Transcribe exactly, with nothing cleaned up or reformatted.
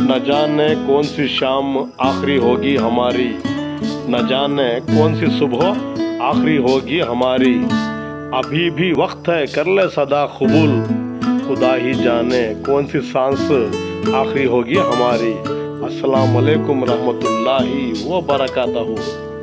न जाने कौन सी शाम आखिरी होगी हमारी, न जाने कौन सी सुबह आखिरी होगी हमारी। अभी भी वक्त है कर ले सदा कबूल, खुदा ही जाने कौन सी सांस आखिरी होगी हमारी। अस्सलाम वालेकुम रहमतुल्लाहि व बरकातहू।